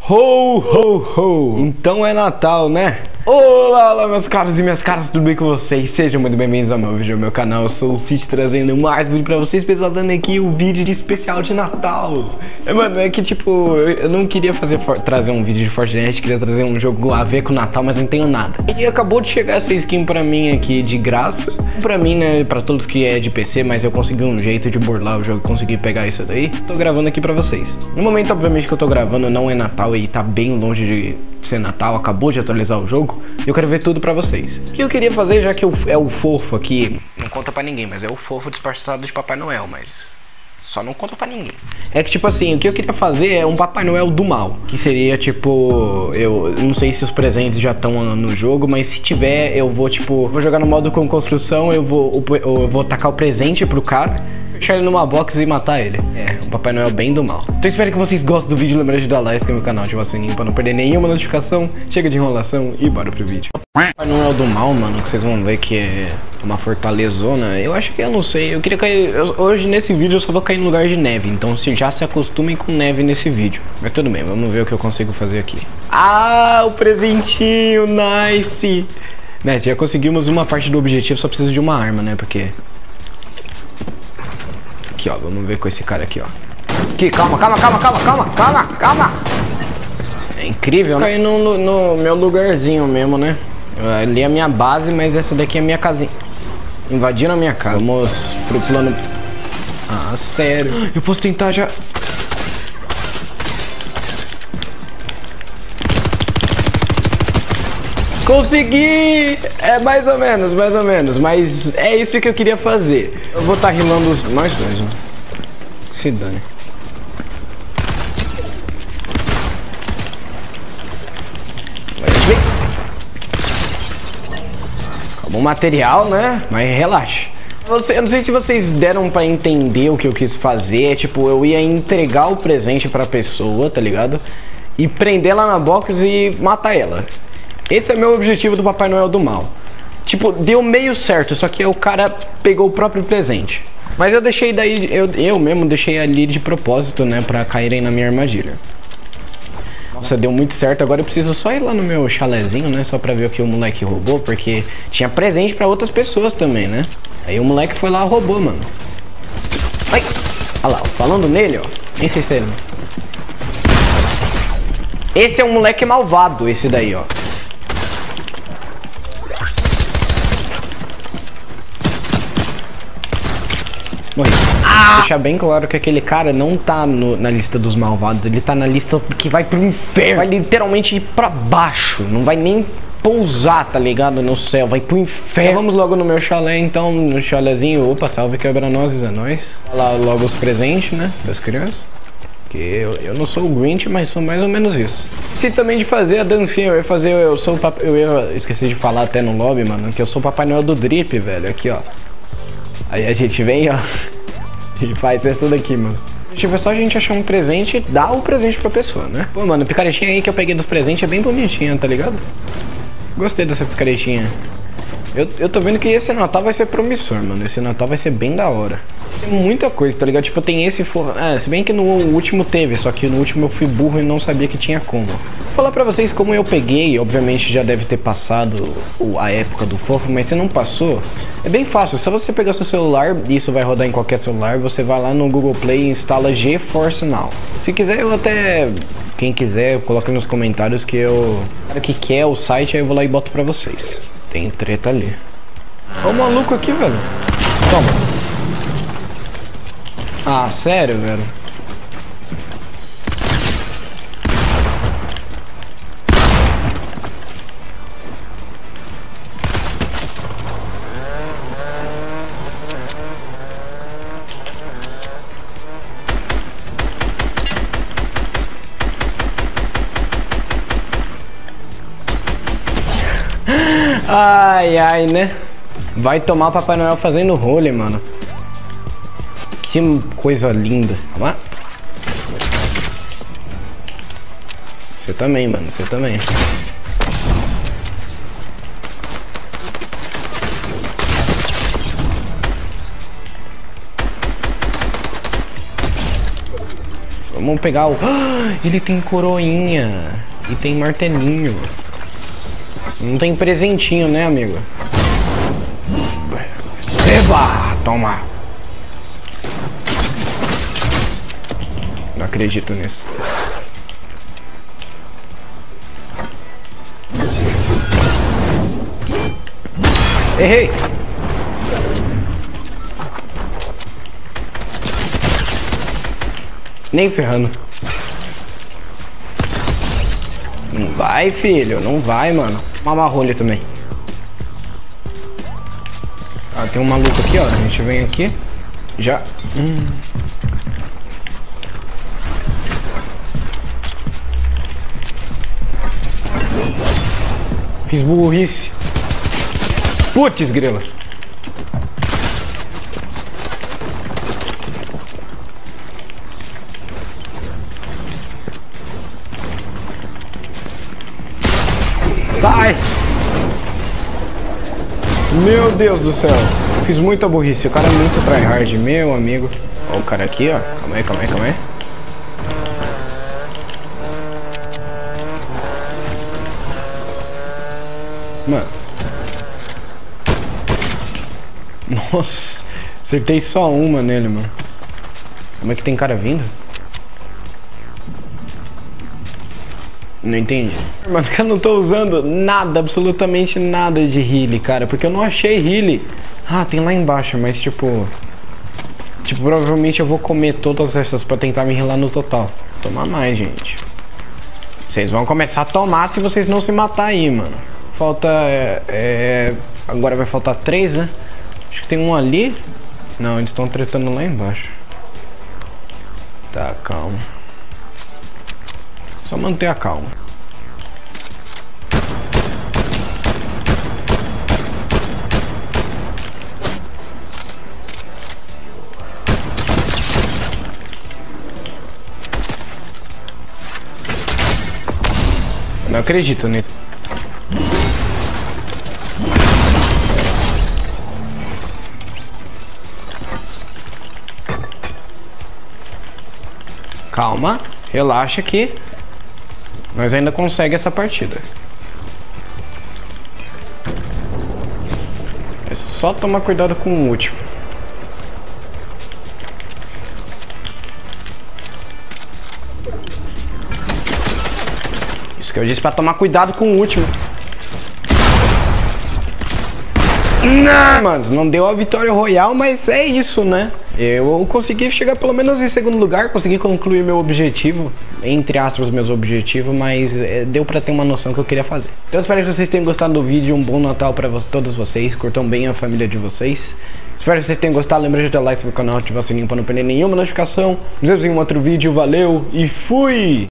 Ho, ho, ho! Então é Natal, né? Olá, olá, meus caros e minhas caras, tudo bem com vocês? Sejam muito bem-vindos ao meu vídeo, ao meu canal. Eu sou o Cid, trazendo mais vídeo pra vocês, pessoal, dando aqui o vídeo de especial de Natal. Mano, é que tipo, eu não queria trazer um vídeo de Fortnite, queria trazer um jogo a ver com o Natal, mas não tenho nada. E acabou de chegar essa skin pra mim aqui de graça. Pra mim, né, pra todos que é de PC, mas eu consegui um jeito de burlar o jogo, consegui pegar isso daí. Tô gravando aqui pra vocês. No momento, obviamente, que eu tô gravando, não é Natal e tá bem longe de ser Natal, acabou de atualizar o jogo. Eu quero ver tudo pra vocês. O que eu queria fazer, já que é o fofo aqui, não conta pra ninguém, mas é o fofo disfarçado de Papai Noel, mas só não conta pra ninguém. É que tipo assim, o que eu queria fazer é um Papai Noel do mal, que seria tipo, eu não sei se os presentes já estão no jogo, mas se tiver, eu vou tipo, vou jogar no modo com construção, eu vou tacar o presente pro cara, deixar ele numa box e matar ele. É, um Papai Noel bem do mal. Então espero que vocês gostem do vídeo, lembrem de dar like no meu canal, ativar o sininho pra não perder nenhuma notificação. Chega de enrolação e bora pro vídeo. Papai Noel do mal, mano, que vocês vão ver que é uma fortalezona. Eu acho que eu não sei, eu queria cair, hoje nesse vídeo eu só vou cair no lugar de neve, então já se acostumem com neve nesse vídeo. Mas tudo bem, vamos ver o que eu consigo fazer aqui. Ah, o presentinho, nice! Né, já conseguimos uma parte do objetivo, só preciso de uma arma, né, porque... Aqui, ó, vamos ver com esse cara aqui, ó. Aqui, calma. É incrível, né? Caí no meu lugarzinho mesmo, né? Ali é a minha base, mas essa daqui é a minha casinha. Invadindo a minha casa. Vamos pro plano... Ah, sério. Eu posso tentar já... Consegui! É mais ou menos, mas é isso que eu queria fazer. Eu vou estar rimando nós dois, né? Se dane. Acabou o material, né? Mas relaxa. Eu não sei se vocês deram pra entender o que eu quis fazer. É tipo, eu ia entregar o presente pra pessoa, tá ligado? E prender ela na box e matar ela. Esse é meu objetivo do Papai Noel do mal. Tipo, deu meio certo, só que o cara pegou o próprio presente. Mas eu deixei daí, eu mesmo deixei ali de propósito, né, pra caírem na minha armadilha. Nossa, deu muito certo. Agora eu preciso só ir lá no meu chalezinho, né, só pra ver o que o moleque roubou, porque tinha presente pra outras pessoas também, né. Aí o moleque foi lá e roubou, mano. Ai! Olha lá, falando nele, ó. Nem sei se é ele. Esse é um moleque malvado, esse daí, ó. Morri. Deixar bem claro que aquele cara não tá na lista dos malvados, ele tá na lista que vai pro inferno. Vai literalmente ir pra baixo, não vai nem pousar, tá ligado, no céu, vai pro inferno. Então, vamos logo no meu chalé, então, no chalézinho. Opa, salve quebra-nozes, é nóis. Olha lá logo os presentes, né, das crianças. Que eu não sou o Grinch, mas sou mais ou menos isso. Esqueci também de fazer a dancinha, eu esqueci de falar até no lobby, mano, que eu sou o Papai Noel do Drip, velho, aqui, ó. Aí a gente vem, ó, e faz essa daqui, mano. Tipo, é só a gente achar um presente e dar o presente pra pessoa, né? Pô, mano, a picaretinha aí que eu peguei dos presentes é bem bonitinha, tá ligado? Gostei dessa picaretinha. Eu tô vendo que esse Natal vai ser promissor, mano. Esse Natal vai ser bem da hora. Tem muita coisa, tá ligado? Tipo, tem esse... se bem que no último teve, só que no último eu fui burro e não sabia que tinha como. Vou falar pra vocês como eu peguei, obviamente já deve ter passado a época do fofo, mas se não passou, é bem fácil. Só você pegar seu celular, isso vai rodar em qualquer celular, você vai lá no Google Play e instala GeForce Now. Se quiser, eu até... Quem quiser, coloca nos comentários que eu... O que quer o site, aí eu vou lá e boto pra vocês. Tem treta ali. Olha o maluco aqui, velho. Toma. Ah, sério, velho? Ai, ai, né? Vai tomar Papai Noel fazendo rolê, mano. Que coisa linda. Vamos lá. Você também, mano. Você também. Vamos pegar o... ele tem coroinha. E tem martelinho. Não tem presentinho, né, amigo? Receba! Toma! Não acredito nisso. Errei! Nem ferrando. Não vai, filho. Não vai, mano. Uma marrolha também. Ah, tem um maluco aqui, ó. A gente vem aqui. Já. Fiz burrice. Putz, grila. Sai! Meu Deus do céu. Fiz muita burrice. O cara é muito tryhard, meu amigo. Ó o cara aqui, ó. Calma aí, calma aí, calma aí. Mano. Nossa. Acertei só uma nele, mano. Como é que tem cara vindo? Não entendi. Mano, eu não tô usando nada, absolutamente nada de healer, cara. Porque eu não achei healer. Ah, tem lá embaixo, mas tipo... provavelmente eu vou comer todas essas pra tentar me healar no total. Tomar mais, gente. Vocês vão começar a tomar se vocês não se matar aí, mano. Falta... agora vai faltar 3, né? Acho que tem um ali. Não, eles estão tretando lá embaixo. Tá, calma. Só manter a calma. Não acredito nisso. Calma, relaxa aqui. Nós ainda consegue essa partida. É só tomar cuidado com o último. Isso que eu disse pra tomar cuidado com o último. Não, mano, não deu a vitória royal, mas é isso, né? Eu consegui chegar pelo menos em segundo lugar, consegui concluir meu objetivo, entre aspas, meus objetivos, mas deu pra ter uma noção que eu queria fazer. Então eu espero que vocês tenham gostado do vídeo, um bom Natal pra todos vocês, curtam bem a família de vocês. Espero que vocês tenham gostado, lembra de dar like no canal, ativar o sininho pra não perder nenhuma notificação. Nos vemos em um outro vídeo, valeu e fui!